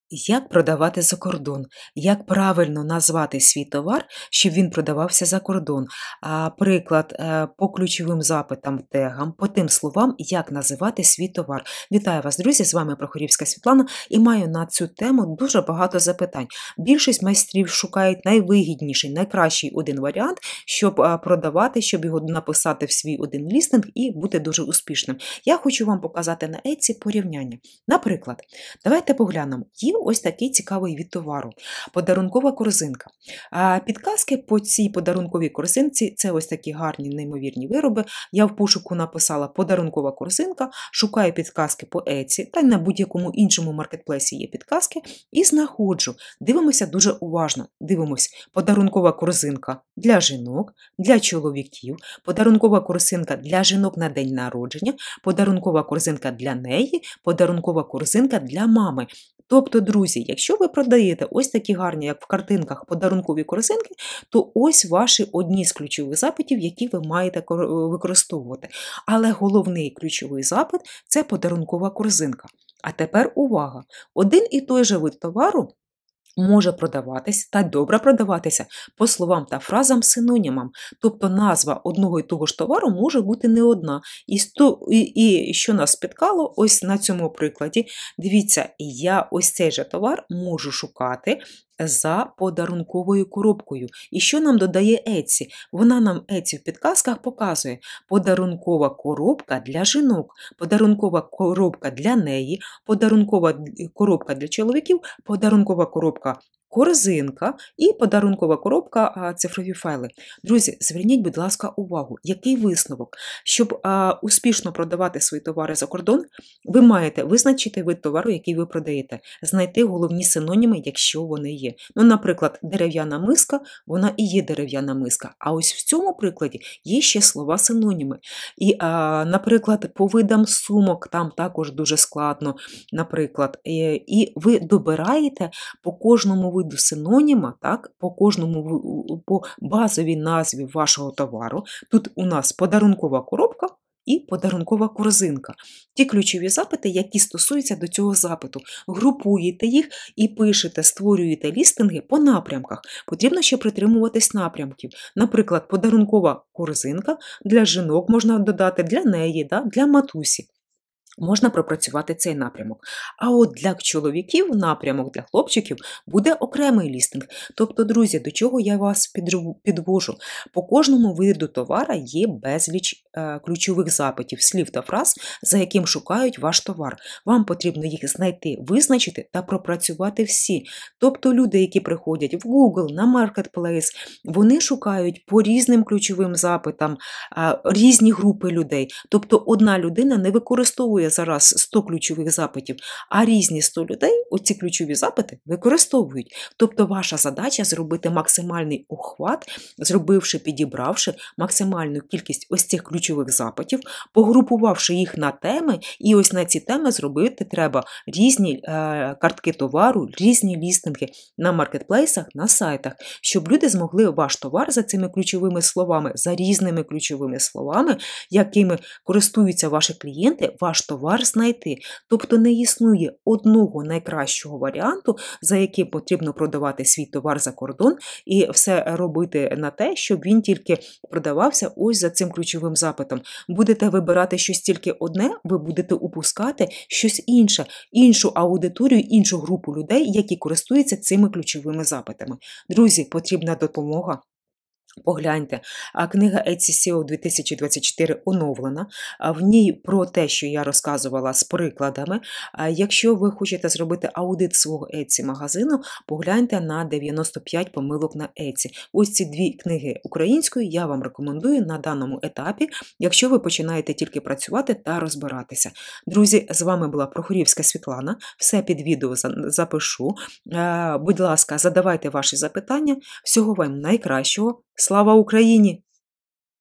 Як продавати за кордон? Як правильно назвати свій товар, щоб він продавався за кордон? Приклад по ключовим запитам, тегам, по тим словам, як називати свій товар. Вітаю вас, друзі! З вами Прохорівська Світлана і маю на цю тему дуже багато запитань. Більшість майстрів шукають найвигідніший, найкращий один варіант, щоб продавати, щоб його написати в свій один лістинг і бути дуже успішним. Я хочу вам показати на Etsy порівняння. Наприклад, давайте поглянемо. Є ось такий цікавий від товару. Подарункова корзинка. Підказки по цій подарунковій корзинці – це ось такі гарні, неймовірні вироби. Я в пошуку написала «подарункова корзинка», шукаю підказки по Etsy, та й на будь-якому іншому маркетплейсі є підказки, і знаходжу. Дивимося дуже уважно. Дивимось подарункова корзинка для жінок, для чоловіків, подарункова корзинка для жінок на день народження, подарункова корзинка для неї, подарункова корзинка для мами. Тобто, друзі, якщо ви продаєте ось такі гарні, як в картинках, подарункові корзинки, то ось ваші одні з ключових запитів, які ви маєте використовувати. Але головний ключовий запит – це подарункова корзинка. А тепер увага! Один і той же вид товару може продаватись та добре продаватися по словам та фразам синонімам. Тобто назва одного і того ж товару може бути не одна. І що нас спіткало ось на цьому прикладі. Дивіться, я ось цей же товар можу шукати за подарунковою коробкою. І що нам додає Etsy? Вона нам Etsy в підказках показує подарункова коробка для жінок, подарункова коробка для неї, подарункова коробка для чоловіків, подарункова коробка корзинка і подарункова коробка цифрові файли. Друзі, зверніть, будь ласка, увагу, який висновок? Щоб успішно продавати свої товари за кордон, ви маєте визначити вид товару, який ви продаєте, знайти головні синоніми, якщо вони є. Ну, наприклад, дерев'яна миска, вона і є дерев'яна миска. А ось в цьому прикладі є ще слова-синоніми. І, наприклад, по видам сумок там також дуже складно, наприклад. І ви добираєте по кожному виду синоніма, так, по базовій назві вашого товару. Тут у нас подарункова коробка і подарункова корзинка. Ті ключові запити, які стосуються до цього запиту. Групуєте їх і пишете, створюєте лістинги по напрямках. Потрібно ще притримуватись напрямків. Наприклад, подарункова корзинка для жінок можна додати, для неї, для матусі. Можна пропрацювати цей напрямок. А от для чоловіків напрямок, для хлопчиків буде окремий лістинг. Тобто, друзі, до чого я вас підвожу? По кожному виду товара є безліч ключових запитів, слів та фраз, за яким шукають ваш товар. Вам потрібно їх знайти, визначити та пропрацювати всі. Тобто люди, які приходять в Google, на Marketplace, вони шукають по різним ключовим запитам різні групи людей. Тобто одна людина не використовує зараз 100 ключових запитів, а різні 100 людей оці ключові запити використовують. Тобто ваша задача зробити максимальний охват, підібравши максимальну кількість ось цих ключових запитів, погрупувавши їх на теми, і ось на ці теми зробити треба різні картки товару, різні лістинги на маркетплейсах, на сайтах, щоб люди змогли ваш товар за цими ключовими словами, за різними ключовими словами, якими користуються ваші клієнти, ваш товар знайти. Тобто не існує одного найкращого варіанту, за яким потрібно продавати свій товар за кордон і все робити на те, щоб він тільки продавався ось за цим ключовим запитом. Будете вибирати щось тільки одне, ви будете упускати щось інше, іншу аудиторію, іншу групу людей, які користуються цими ключовими запитами. Друзі, потрібна допомога. Погляньте, книга Etsy SEO 2024 оновлена, в ній про те, що я розказувала з прикладами. Якщо ви хочете зробити аудит свого Etsy-магазину, погляньте на 95 помилок на Etsy. Ось ці дві книги українською я вам рекомендую на даному етапі, якщо ви починаєте тільки працювати та розбиратися. Друзі, з вами була Прохорівська Світлана, все під відео запишу. Будь ласка, задавайте ваші запитання, всього вам найкращого. Слава Україні!